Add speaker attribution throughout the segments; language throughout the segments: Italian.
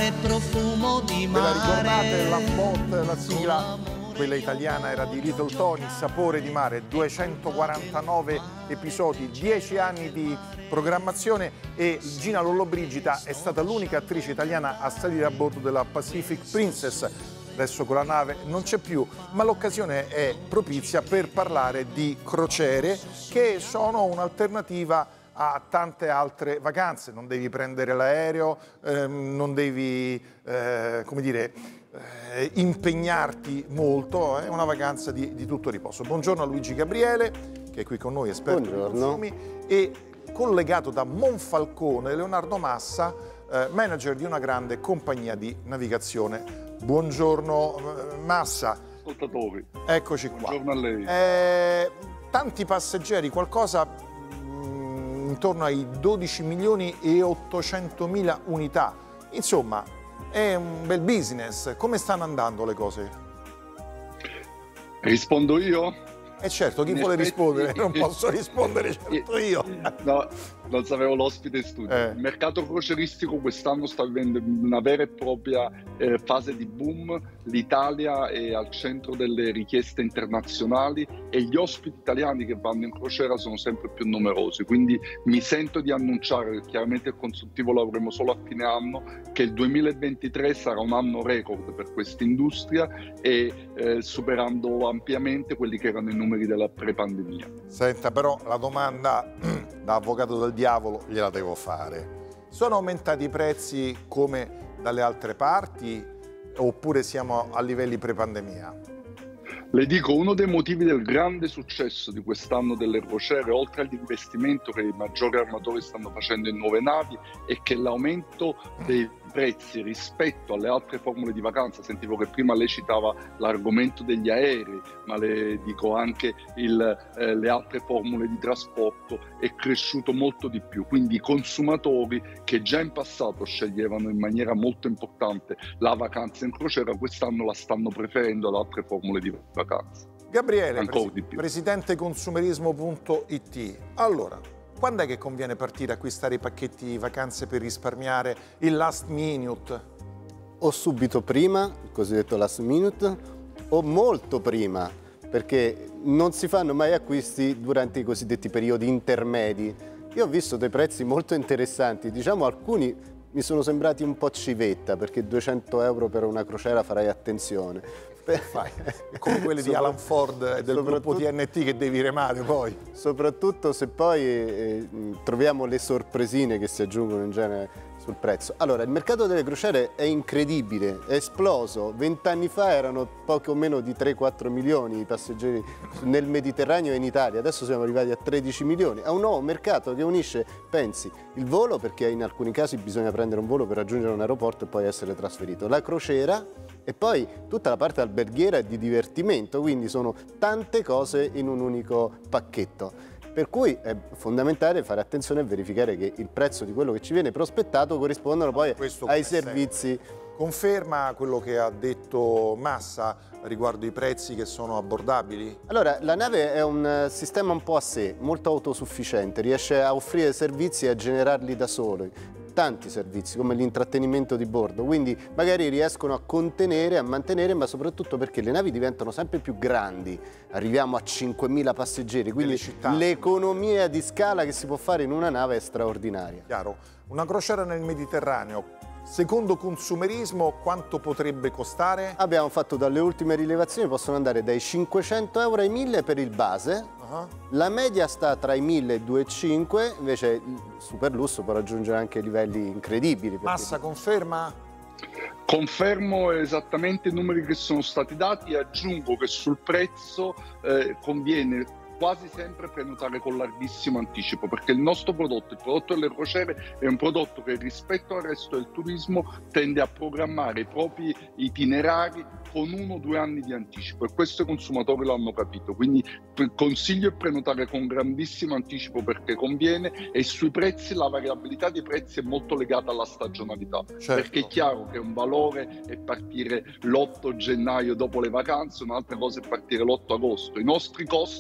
Speaker 1: e profumo di
Speaker 2: Ve la ricordate
Speaker 1: mare.
Speaker 2: la spot, la sigla? Quella italiana era di Little Tony, Sapore di mare, 249 episodi, 10 anni di programmazione e Gina Lollobrigida è stata l'unica attrice italiana a salire a bordo della Pacific Princess. Adesso con la nave non c'è più, ma l'occasione è propizia per parlare di crociere che sono un'alternativa a tante altre vacanze. Non devi prendere l'aereo, non devi, come dire, impegnarti molto, è una vacanza di tutto riposo. Buongiorno a Luigi Gabriele, che è qui con noi, esperto di consumi, e collegato da Monfalcone Leonardo Massa, manager di una grande compagnia di navigazione. Buongiorno Massa.
Speaker 3: Ascoltatori.
Speaker 2: Eccoci qua.
Speaker 3: Buongiorno a lei.
Speaker 2: Tanti passeggeri, qualcosa intorno ai 12 milioni e 800 mila unità. Insomma, è un bel business. Come stanno andando le cose?
Speaker 3: Rispondo io?
Speaker 2: Certo, chi vuole rispondere? Non posso rispondere certo io.
Speaker 3: No, non sapevo l'ospite in studio. Il mercato croceristico quest'anno sta vivendo una vera e propria fase di boom. L'Italia è al centro delle richieste internazionali e gli ospiti italiani che vanno in crociera sono sempre più numerosi. Quindi mi sento di annunciare, chiaramente il consultivo lo avremo solo a fine anno, che il 2023 sarà un anno record per questa industria e superando ampiamente quelli che erano i numeri della pre-pandemia.
Speaker 2: Senta, però la domanda da avvocato del diavolo gliela devo fare. Sono aumentati i prezzi come dalle altre parti oppure siamo a livelli pre-pandemia?
Speaker 3: Le dico, uno dei motivi del grande successo di quest'anno delle crociere, oltre all'investimento che i maggiori armatori stanno facendo in nuove navi, è che l'aumento dei prezzi rispetto alle altre formule di vacanza, sentivo che prima lei citava l'argomento degli aerei, ma le dico anche le altre formule di trasporto, è cresciuto molto di più. Quindi i consumatori che già in passato sceglievano in maniera molto importante la vacanza in crociera, quest'anno la stanno preferendo ad altre formule di vacanza.
Speaker 2: Gabriele, presidente consumerismo.it. Allora, quando è che conviene partire a acquistare i pacchetti vacanze per risparmiare il last minute?
Speaker 4: O subito prima, il cosiddetto last minute, o molto prima, perché non si fanno mai acquisti durante i cosiddetti periodi intermedi. Io ho visto dei prezzi molto interessanti, diciamo alcuni mi sono sembrati un po' civetta, perché 200 euro per una crociera farei attenzione.
Speaker 2: Come quelli di Alan Ford e del gruppo TNT che devi remare poi.
Speaker 4: Soprattutto se poi troviamo le sorpresine che si aggiungono in genere sul prezzo. Allora, il mercato delle crociere è incredibile, è esploso. 20 anni fa erano poco meno di 3-4 milioni i passeggeri nel Mediterraneo e in Italia, adesso siamo arrivati a 13 milioni. È un nuovo mercato che unisce, pensi, il volo, perché in alcuni casi bisogna prendere un volo per raggiungere un aeroporto e poi essere trasferito, la crociera e poi tutta la parte alberghiera e di divertimento, quindi sono tante cose in un unico pacchetto. Per cui è fondamentale fare attenzione e verificare che il prezzo di quello che ci viene prospettato corrispondano poi ai servizi.
Speaker 2: Conferma quello che ha detto Massa riguardo i prezzi che sono abbordabili?
Speaker 4: Allora, la nave è un sistema un po' a sé, molto autosufficiente, riesce a offrire servizi e a generarli da solo. Tanti servizi come l'intrattenimento di bordo, quindi magari riescono a contenere, a mantenere, ma soprattutto perché le navi diventano sempre più grandi, arriviamo a 5.000 passeggeri, quindi l'economia di scala che si può fare in una nave è straordinaria.
Speaker 2: Chiaro. Una crociera nel Mediterraneo, secondo consumerismo, quanto potrebbe costare?
Speaker 4: Abbiamo fatto dalle ultime rilevazioni, possono andare dai 500 euro ai 1.000 per il base. La media sta tra i 1.000 e i 2.500, invece il super lusso può raggiungere anche livelli incredibili.
Speaker 2: Massa, conferma?
Speaker 3: Confermo esattamente i numeri che sono stati dati e aggiungo che sul prezzo conviene quasi sempre prenotare con larghissimo anticipo, perché il nostro prodotto, il prodotto delle crociere, è un prodotto che rispetto al resto del turismo tende a programmare i propri itinerari con 1 o 2 anni di anticipo, e questo i consumatori l'hanno capito, quindi consiglio di prenotare con grandissimo anticipo perché conviene, e sui prezzi la variabilità dei prezzi è molto legata alla stagionalità, perché è chiaro che un valore è partire l'8 gennaio dopo le vacanze, un'altra cosa è partire l'8 agosto. I nostri costi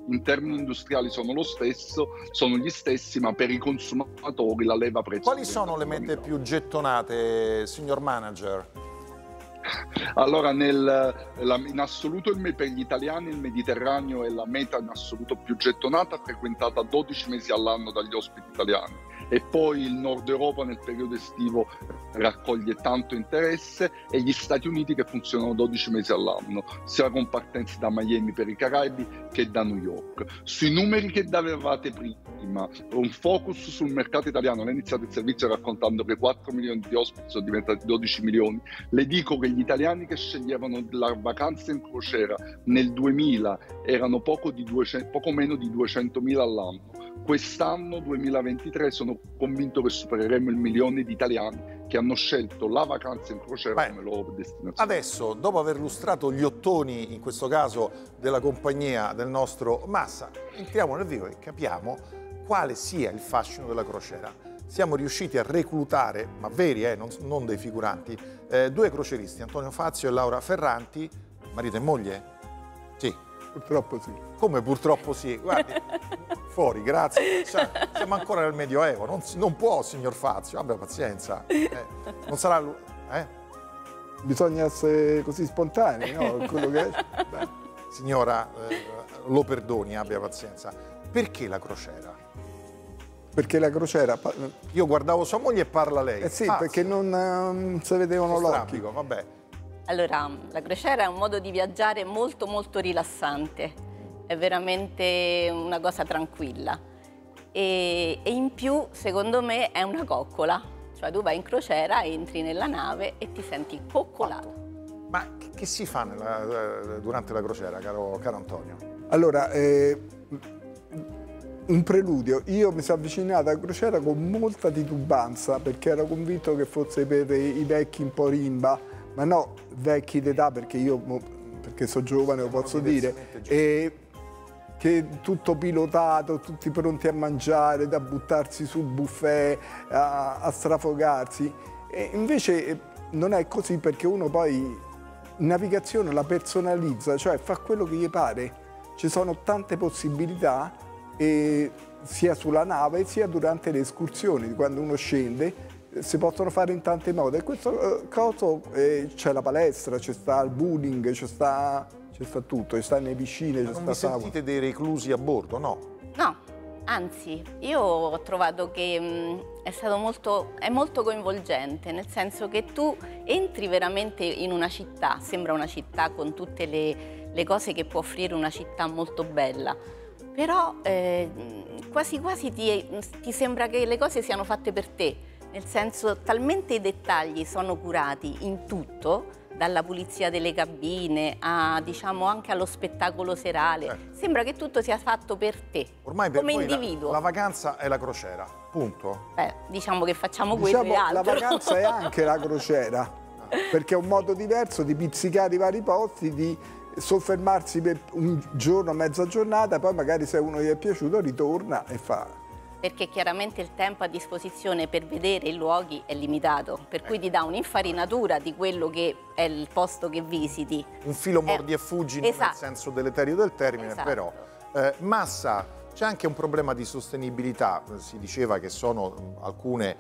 Speaker 3: in termini industriali sono gli stessi, ma per i consumatori la leva prezzo.
Speaker 2: Quali sono le mete più gettonate, signor manager?
Speaker 3: Allora, in assoluto per gli italiani il Mediterraneo è la meta in assoluto più gettonata, frequentata 12 mesi all'anno dagli ospiti italiani. E poi il Nord Europa nel periodo estivo raccoglie tanto interesse, e gli Stati Uniti che funzionano 12 mesi all'anno, sia con partenze da Miami per i Caraibi che da New York. Sui numeri che avevate prima, un focus sul mercato italiano, lei ha iniziato il servizio raccontando che 4 milioni di ospiti sono diventati 12 milioni, le dico che gli italiani che sceglievano la vacanza in crociera nel 2000 erano poco meno di 200.000 all'anno. Quest'anno 2023 sono convinto che supereremo il milione di italiani che hanno scelto la vacanza in crociera come loro destinazione.
Speaker 2: Adesso, dopo aver lustrato gli ottoni, in questo caso della compagnia del nostro Massa, entriamo nel vivo e capiamo quale sia il fascino della crociera. Siamo riusciti a reclutare, ma veri, non dei figuranti, due croceristi, Antonio Fazio e Laura Ferranti, marito e moglie? Sì.
Speaker 1: Purtroppo sì.
Speaker 2: Come purtroppo sì? Guardi, fuori, grazie. Siamo ancora nel Medioevo, non può, signor Fazio, abbia pazienza. Non sarà lui.
Speaker 1: Bisogna essere così spontanei, no? Quello che è.
Speaker 2: Signora, lo perdoni, abbia pazienza. Perché la crociera?
Speaker 1: Perché la crociera...
Speaker 2: Io guardavo sua moglie e parla lei.
Speaker 1: Sì, perché non si vedevano l'occhio.
Speaker 2: Vabbè.
Speaker 5: Allora, la crociera è un modo di viaggiare molto molto rilassante, è veramente una cosa tranquilla e in più, secondo me, è una coccola, cioè tu vai in crociera, entri nella nave e ti senti coccolato.
Speaker 2: Ma che si fa durante la crociera, caro Antonio?
Speaker 1: Allora, un preludio, io mi sono avvicinato alla crociera con molta titubanza perché ero convinto che fosse per i vecchi un po' rimba, ma no, vecchi d'età, perché sono giovane, lo posso dire, e che tutto pilotato, tutti pronti a mangiare, da buttarsi sul buffet, a strafogarsi. E invece non è così, perché uno poi in navigazione la personalizza, cioè fa quello che gli pare. Ci sono tante possibilità, sia sulla nave sia durante le escursioni, quando uno scende. Si possono fare in tanti modi, e questo caso c'è la palestra, c'è sta il bowling, c'è sta tutto, c'è sta nelle piscine, c'è sta.
Speaker 2: Non vi sentite dei reclusi a bordo, no?
Speaker 5: No, anzi, io ho trovato che è molto coinvolgente, nel senso che tu entri veramente in una città, sembra una città con tutte le cose che può offrire una città molto bella, però quasi quasi ti sembra che le cose siano fatte per te. Nel senso, talmente i dettagli sono curati in tutto, dalla pulizia delle cabine a, diciamo, anche allo spettacolo serale. Sembra che tutto sia fatto per te,
Speaker 2: ormai per
Speaker 5: come
Speaker 2: voi
Speaker 5: individuo.
Speaker 2: La vacanza è la crociera, punto.
Speaker 5: Diciamo che facciamo quello e altro.
Speaker 1: La vacanza è anche la crociera, perché è un modo diverso di pizzicare i vari posti, di soffermarsi per un giorno, mezza giornata, poi magari se uno gli è piaciuto ritorna e fa.
Speaker 5: Perché chiaramente il tempo a disposizione per vedere i luoghi è limitato, per cui ti dà un'infarinatura di quello che è il posto che visiti.
Speaker 2: Un filo mordi e fuggi, nel senso deleterio del termine, però. Massa, c'è anche un problema di sostenibilità, si diceva che sono alcune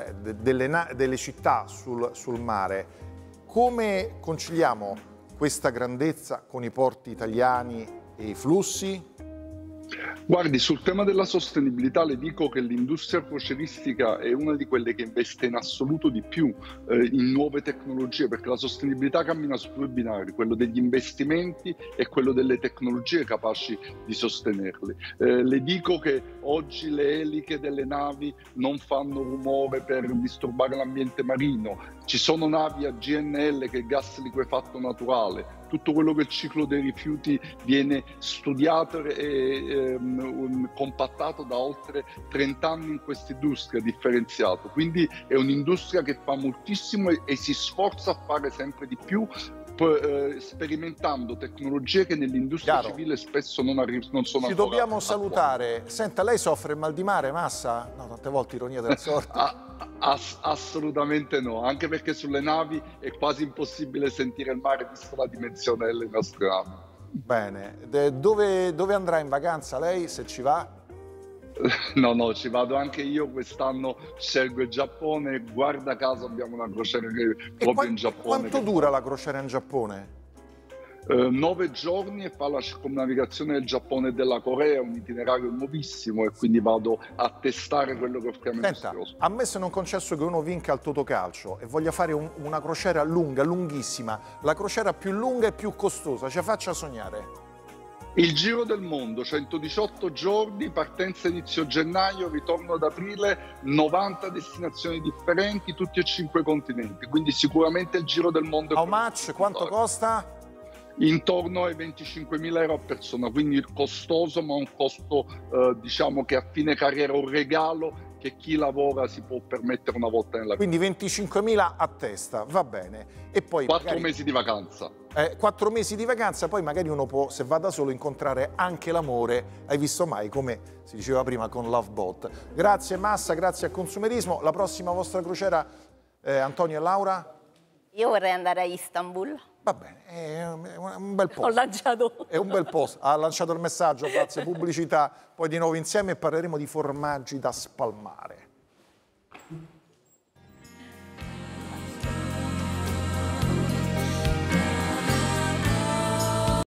Speaker 2: delle città sul mare. Come conciliamo questa grandezza con i porti italiani e i flussi?
Speaker 3: Guardi, sul tema della sostenibilità le dico che l'industria crocieristica è una di quelle che investe in assoluto di più in nuove tecnologie, perché la sostenibilità cammina su due binari, quello degli investimenti e quello delle tecnologie capaci di sostenerli. Le dico che oggi le eliche delle navi non fanno rumore per disturbare l'ambiente marino, ci sono navi a GNL che è gas liquefatto naturale, tutto quello che è il ciclo dei rifiuti viene studiato e compattato da oltre 30 anni in questa industria differenziata. Quindi è un'industria che fa moltissimo e si sforza a fare sempre di più, sperimentando tecnologie che nell'industria civile spesso non sono.
Speaker 2: Ci dobbiamo salutare. Senta, lei soffre il mal di mare, Massa? No, tante volte ironia della sorte.
Speaker 3: Assolutamente no, anche perché sulle navi è quasi impossibile sentire il mare visto la dimensione delle nostre navi.
Speaker 2: Bene. Dove andrà in vacanza lei, se ci va?
Speaker 3: No, ci vado anche io quest'anno, scelgo il Giappone, guarda caso abbiamo una crociera che proprio in Giappone.
Speaker 2: Quanto dura la crociera in Giappone?
Speaker 3: 9 giorni e fa la circumnavigazione del Giappone e della Corea, un itinerario nuovissimo e quindi vado a testare quello che offriamo ai nostri ospiti.
Speaker 2: Ammesso e non concesso che uno vinca al Totocalcio e voglia fare una crociera lunga, lunghissima, la crociera più lunga e più costosa, ci faccia sognare.
Speaker 3: Il giro del mondo, 118 giorni, partenza inizio gennaio, ritorno ad aprile, 90 destinazioni differenti, tutti e 5 continenti, quindi sicuramente il giro del mondo.
Speaker 2: How much? Quanto costa?
Speaker 3: Intorno ai 25.000 euro a persona, quindi costoso, ma un costo diciamo che a fine carriera un regalo che chi lavora si può permettere una volta nella vita.
Speaker 2: Quindi 25.000 a testa, va bene. E poi
Speaker 3: 4 mesi di vacanza.
Speaker 2: 4 mesi di vacanza, poi magari uno può, se va da solo, incontrare anche l'amore. Hai visto mai, come si diceva prima con Love Boat. Grazie Massa, grazie a Consumerismo. La prossima vostra crociera, Antonio e Laura?
Speaker 5: Io vorrei andare a Istanbul.
Speaker 2: Va bene, è un bel posto.
Speaker 5: Ho lanciato.
Speaker 2: È un bel posto. Ha lanciato il messaggio, grazie, pubblicità. Poi di nuovo insieme parleremo di formaggi da spalmare.